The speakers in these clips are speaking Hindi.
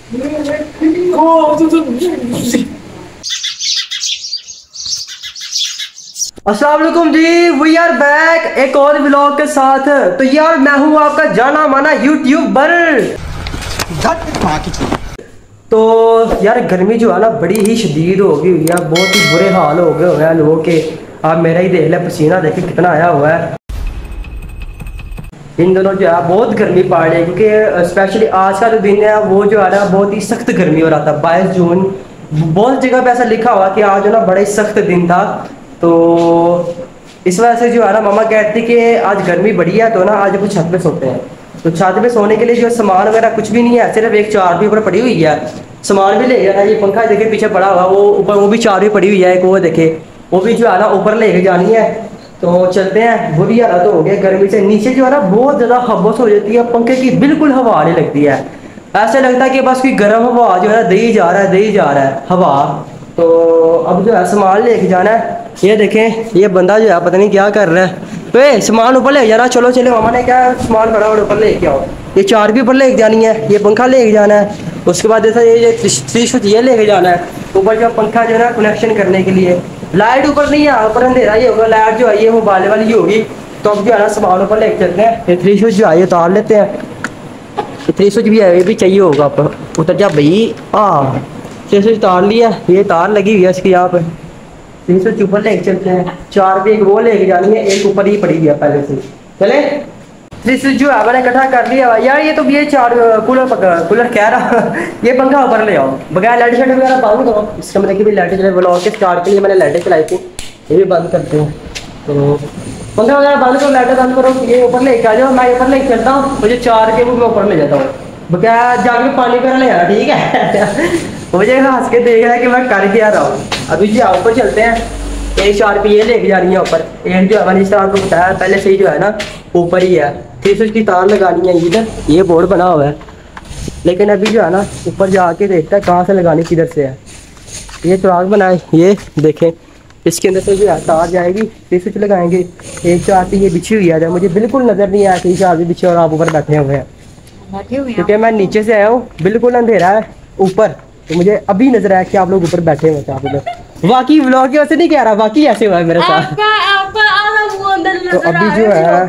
अस्सलाम वालेकुम जी, वी आर बैक एक और व्लॉग के साथ। तो यार मैं हूँ आपका जाना माना यूट्यूबर। तो यार गर्मी जो है ना बड़ी ही शदीद हो गई हुई है, बहुत ही बुरे हाल हो गए हुए हैं लोगों के। आप मेरा ही देख ले, पसीना देखे कितना आया हुआ है। इन दोनों जो है बहुत गर्मी पड़ रही है, क्योंकि स्पेशली आज का जो दिन है वो जो है ना बहुत ही सख्त गर्मी हो रहा था। 22 जून बहुत जगह पे ऐसा लिखा हुआ कि आज जो ना बड़ा ही सख्त दिन था। तो इस वजह से जो है ना मामा कहती कि आज गर्मी बढ़ी है तो ना आज कुछ छत पे सोते हैं। तो छत पे सोने के लिए जो सामान वगैरह कुछ भी नहीं है, सिर्फ एक चारपाई ऊपर पड़ी हुई है। सामान भी ले जाना, ये पंखा देखे पीछे पड़ा हुआ वो ऊपर, वो भी चारपाई पड़ी हुई है एक, वो देखे वो भी जो है ना ऊपर लेके जानी है। तो चलते हैं। बुरी हालत हो गई गर्मी से, नीचे जो है ना बहुत ज़्यादा हब्बस हो जाती है, पंखे की बिल्कुल हवा नहीं लगती है। ऐसा लगता है कि बस कोई गर्म हवा जो है ना दे ही जा रहा है, दे ही जा रहा है हवा। तो अब जो है सामान लेके जाना है। ये देखें, ये बंदा जो है पता नहीं क्या कर रहा है। तो सामान ऊपर ले जाना, चलो चलो मामा ने क्या सामान पड़ा ऊपर लेके आओ। ये चार भी ऊपर लेके जानी है, ये पंखा लेके जाना है। उसके बाद जैसा ये स्विच ये लेके जाना है ऊपर, जो पंखा जो है ना कनेक्शन करने के लिए। लाइट ऊपर नहीं है, ऊपर अंधेरा ही होगा, लाइट जो है ये मोबाइल वाली होगी। तो अब जो है ना सामान ऊपर लेके चलते हैं। ये 3 स्विच जो है ये उतार लेते हैं। 3 स्विच भी है, ये भी चाहिए होगा आप उतर जा भाई। 3 स्विच उतार लिया, ये तार लगी हुई है इसकी यहाँ पे। 3 स्विच ऊपर लेके चलते हैं। 4 भी एक वो लेके जानी है, एक ऊपर ही पड़ी हुई है पहले से। चले 3 स्विच जो है मैंने इकट्ठा कर लिया यार। ये तो ये 4 कूलर कह रहा ये पंखा ऊपर ले आओ, बगैर लाइट शाइट वगैरह बंद करो। इसका मतलब कि भी लाइटें चले, ब्लॉग के स्टार्ट के लिए मैंने लाइटें चलाई थी, ये भी बंद करते हैं। तो पंखा वगैरह बंद करो, लाइटें बंद करो, ये ऊपर लेके आ जाओ। मैं ऊपर लेके चलता हूँ, मुझे 4 के वो मैं ऊपर ले जाता हूँ। बगैर जाके पानी वगैरह ले आना, ठीक है मुझे हंस के देख रहा है कि मैं कर क्या रहा हूँ। अभी जी ऊपर चलते हैं। एक 4 पे ये लेके जा रही है ऊपर, एक जो है मैंने इस तरह आपको बताया पहले से ही जो है ना ऊपर ही है। 3 स्विच की तार लगानी है इधर, ये बोर्ड बना हुआ है। लेकिन अभी जो है ना ऊपर जाके देखता है कहाँ से लगानी, किधर से है। ये सुराग बनाए, ये देखें इसके अंदर से जो है तार जाएगी। 3 स्विच लगाएंगे। एक 4 पे ये बिछी हुई है, मुझे बिल्कुल नज़र नहीं आया कि 4 भी बिछे और आप ऊपर बैठे हुए हैं, क्योंकि मैं नीचे से आया हूँ, बिल्कुल अंधेरा है ऊपर। तो मुझे अभी नजर आया कि आप लोग ऊपर बैठे हुए थे। वाकई व्लॉग की वजह से नहीं कह रहा, वाकई ऐसे हुआ है मेरे साथ। तो अभी जो है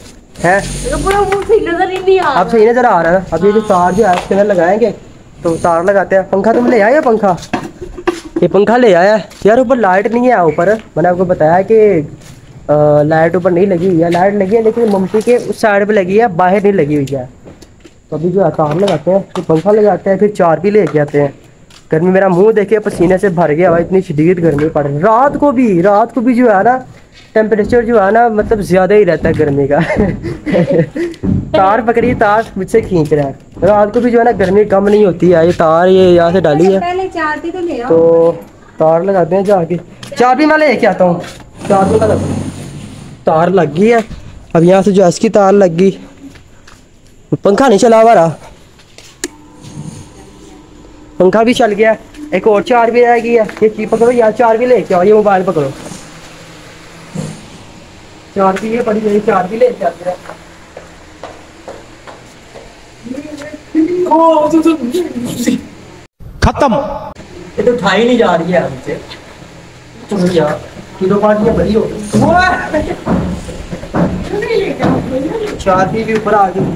अब सही नजर आ रहा है। अब ये जो तार जो है इसके अंदर लगाएंगे। तो तार लगाते हैं। पंखा तुम ले आया, पंखा ये पंखा ले आया यार। ऊपर लाइट नहीं है, ऊपर मैंने आपको बताया कि लाइट ऊपर नहीं लगी हुई है। लाइट लगी है लेकिन मम्मी के उस साइड पे लगी है, बाहर नहीं लगी हुई है। तो अभी जो है तार लगाते हैं, फिर पंखा लगाते हैं, फिर 4 भी लेके आते हैं। गर्मी, मेरा मुंह देखिए पसीने से भर गया हुआ, इतनी शदीद गर्मी पड़ रही है। रात को भी जो है ना टेम्परेचर जो है ना मतलब ज़्यादा ही रहता है गर्मी का तार पकड़ी, तार मुझसे खींच रहा है। रात को भी जो है ना गर्मी कम नहीं होती है। ये तार ये यहाँ से डाली है, तो तार लगाते हैं जाके। 4 भी मैं लेके आता हूँ। 4 भी लगा, तार लग गई है। अब यहाँ से जो है इसकी तार लग गई, पंखा नहीं चला हुआ रहा, पंखा भी चल गया। एक और 4 भी रह गई है, ये चीज पकड़ो यार। 4 भी लेके आओ, ये मोबाइल पकड़ो। 4 भी ये पड़ी है, 4 भी लेके आते हैं। खत्म। ये तो उठाई नहीं जा रही है हमसे। चलो यार किलो पार्टियां बड़ी हो गई। 4 भी ऊपर आ गई।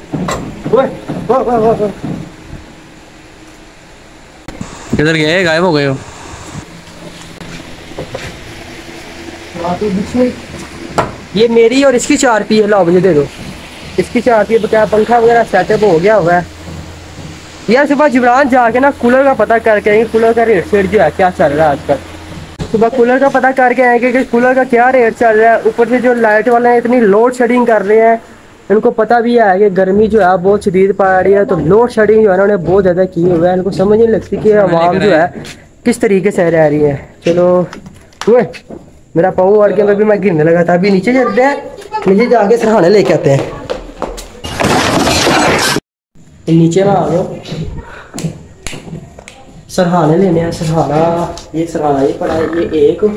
किधर गए, गायब हो गए हो? ये मेरी और इसकी 4 पी है, लाओ मुझे दे दो। इसकी 4 पी बकाया पंखा वगैरह सेटअप हो गया हुआ है यार। सुबह जिब्रान जाके ना कूलर का पता करके आएंगे, कूलर का रेट शेट जो है क्या चल रहा है आजकल। सुबह कूलर का पता करके आएंगे कि कूलर का क्या रेट चल रहा है। ऊपर से जो लाइट वाले हैं इतनी लोड शेडिंग कर रहे हैं, इनको पता भी है कि गर्मी जो है बहुत शदीद पड़ रही है। तो लोड शेडिंग जो है उन्होंने बहुत ज़्यादा की हुआ है। इनको समझ नहीं लगती कि आवाम जो है किस तरीके से रह रही है। चलो मेरा पाँव अड़ के मैं भी मैं गिरने लगा था। अभी नीचे चलते हैं, नीचे जाके सरहाने लेके आते हैं। नीचे में आ गए, सरहाने लेने हैं। सरहाना, ये सरहाना ये पड़ा है, ये एक,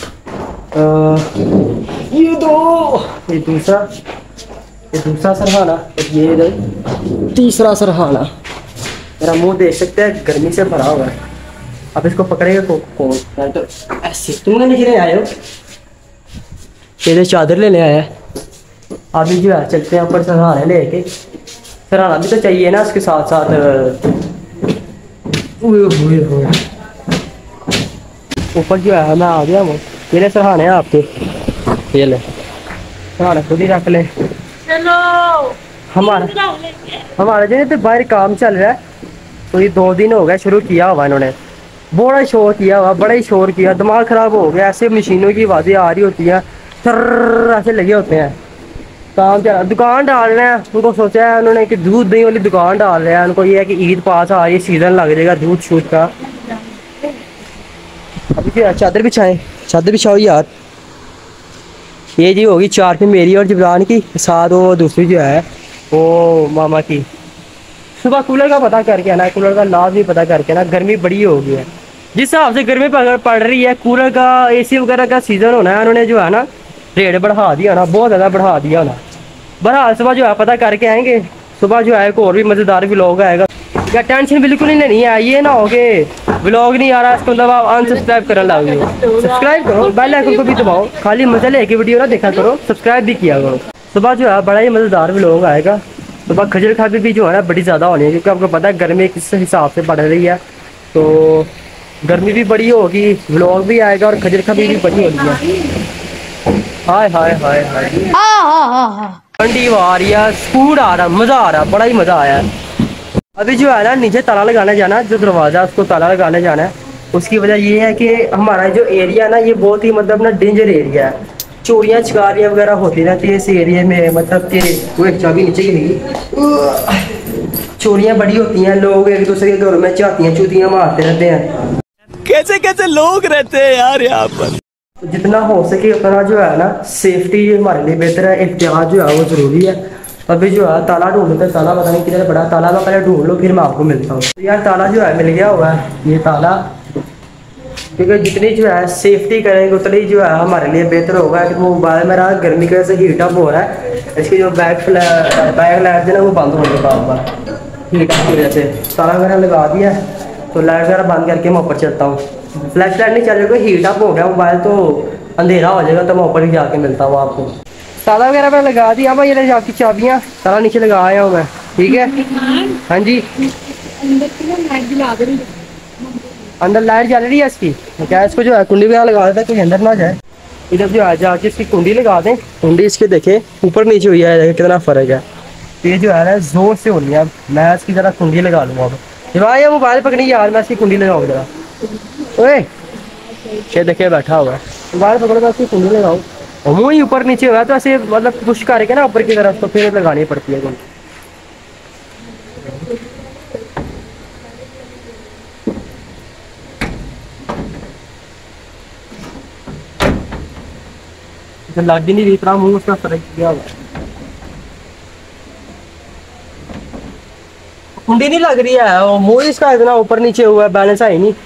ये 2, ये दूसरा सरहाना, ये तीसरा सरहाना। मेरा मुंह देख सकते हैं, गर्मी से भरा हुआ है। अब इसको पकड़ेगा कौन? तो ऐसे तुम नीचे आए हो, ये चादर लेने आया है। अभी जो है चलते हैं ऊपर सराहना लेके। सराहना भी तो चाहिए ना उसके साथ साथ। ऊपर जो है मैं आ गया हूँ। ये ले सराहने हैं आपके, ये ले सराहना खुद ही रख ले। हमारा जो तो बाहर काम चल रहा है, तो ये 2 दिन हो गए शुरू किया हुआ इन्होंने। बड़ा शोर किया हुआ, बड़ा ही शोर किया, दिमाग ख़राब हो गया। ऐसे मशीनों की आवाज़ें आ रही होती हैं, सर ऐसे लगे होते हैं। काम चल, दुकान डाल रहे हैं। उनको सोचा है उन्होंने कि दूध दही वाली दुकान डाल रहे हैं। उनको ये है कि ईद पास आ रही है, सीज़न लग जाएगा दूध शूध का। अभी क्या चादर बिछाएं, चादर बिछाओ यार। ये जी होगी 4 पे मेरी और जबरान की, साथ वो दूसरी जो है वो मामा की। सुबह कूलर का पता करके आना, कूलर का लाभ भी पता करके ना। गर्मी बड़ी हो गई है, जिस हिसाब से गर्मी पड़ रही है, कूलर का एसी वगैरह का सीज़न होना है, उन्होंने जो है ना रेट बढ़ा दिया ना, बहुत ज़्यादा बढ़ा दिया ना। बहरहाल सुबह जो है पता करके आएंगे। सुबह जो है एक और भी मज़ेदार व्लॉग आएगा। क्या टेंशन बिल्कुल नहीं लेनी है, ये ना हो कि व्लॉग नहीं आ रहा इसको मतलब आप अनसब्सक्राइब करने लगे। सब्सक्राइब करो, बेल आइकन को भी दबाओ। खाली मजा लेके वीडियो ना देखा करो, सब्सक्राइब भी किया करो। सुबह जो है बड़ा ही मज़ेदार व्लॉग आएगा। सुबह खजर खाबी भी जो है ना बड़ी ज़्यादा होनी है, क्योंकि आपको पता है गर्मी किस हिसाब से बढ़ रही है। तो गर्मी भी बड़ी होगी, व्लॉग भी आएगा और खजर खाबी भी बड़ी होनी है। हाय हाय हाय हाय, ठंडी आ रही है, स्कूल आ रहा, मज़ा आ रहा, बड़ा ही मज़ा आया। अभी जो है ना नीचे ताला लगाने जाना, जो दरवाज़ा उसको ताला लगाने जाना है। उसकी वजह ये है कि हमारा जो एरिया है ना, ये बहुत ही मतलब ना डेंजर एरिया है। चोरियाँ चकारियाँ वगैरह होती रहती है इस एरिया में। मतलब कि वो एक चाबी नीचे गिरी, चोरियाँ बड़ी होती हैं। लोग एक दूसरे के घरों में चाहतियाँ चूतियाँ मारते रहते हैं। कैसे कैसे लोग रहते हैं यार यहाँ पर। जितना हो सके उतना जो है ना सेफ्टी हमारे लिए बेहतर है। एहतियात जो है वो ज़रूरी है। अभी जो है ताला ढूंढते हैं, ताला पता नहीं किधर पड़ा। ताला मैं पहले ढूंढ लो, फिर मैं आपको मिलता हूँ। तो यार ताला जो है मिल गया हुआ है, ये ताला। क्योंकि जितनी जो है सेफ्टी करेंगे उतनी जो है हमारे लिए बेहतर होगा। कि वो मोबाइल मेरा गर्मी की वजह से हीट अप हो रहा है। इसकी जो बैक लाइट है ना वो बंद हो चुका होगा हीट अप की वजह से। ताला वगैरह लगा दिया, तो लाइट वगैरह बंद करके मैं ऊपर चलता हूँ। फ्लैश लाइट नहीं चल रही, हीट अप हो गया मोबाइल, तो अंधेरा हो जाएगा। तो मैं ऊपर ही जाके मिलता हूँ आपको। ताला वगैरह मैं लगा दिया भाई, ये आपकी चाबियाँ ताला नीचे लगा आया हूँ मैं, ठीक है। हाँ जी, अंदर लाइट जल रही है इसकी। क्या इसको जो है कुंडी वगैरह लगा देता है, कोई अंदर ना जाए। इधर जो है जाके इसकी कुंडी लगा दें। कुंडी इसके देखे ऊपर नीचे हुई है, कितना फ़र्क है। ये जो है ना जोर से हो रही है। मैं इसकी ज़रा कुंडी लगा लूँगा। अब जब ये मोबाइल पकड़ी यार, मैं इसकी कुंडी लगाऊँ ज़रा। ओए ये देखिए बैठा हुआ है, मोबाइल पकड़ो तो इसकी कुंडी लगाऊँ। और मुँह ही ऊपर नीचे हुआ है, तो ऐसे मतलब पुश करके ना ऊपर की तरफ, तो फिर लगानी पड़ती है कुंडी। लग ही नहीं रही, इतना मुँह उसका फर्क किया हुआ। कुंडी नहीं लग रही है, वो मुँह इसका इतना ऊपर नीचे हुआ है, बैलेंस है ही नहीं।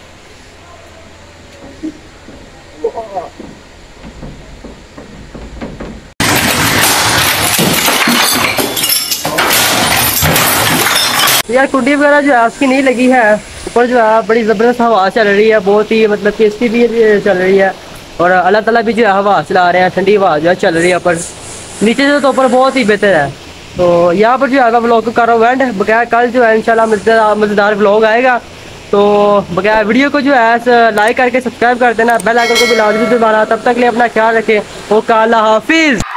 यार कुंडी वगैरह जो है उसकी नहीं लगी है। ऊपर जो है बड़ी ज़बरदस्त हवा चल रही है, बहुत ही मतलब कि इसकी भी चल रही है। और अल्लाह ताला भी जो है हवा चला रहे हैं, ठंडी हवा जो है चल रही है। पर नीचे से तो ऊपर बहुत ही बेहतर है। तो यहाँ पर जो है व्लॉग को कर रहा हूँ एंड। बकाया कल जो है इंशाल्लाह मज़ेदार व्लॉग आएगा। तो बकाया वीडियो को जो है लाइक करके सब्सक्राइब कर देना, बेल आइकन को भी लाजमी दबाना। तब तक लिए अपना ख्याल रखें। ओके, अल्लाह हाफिज़।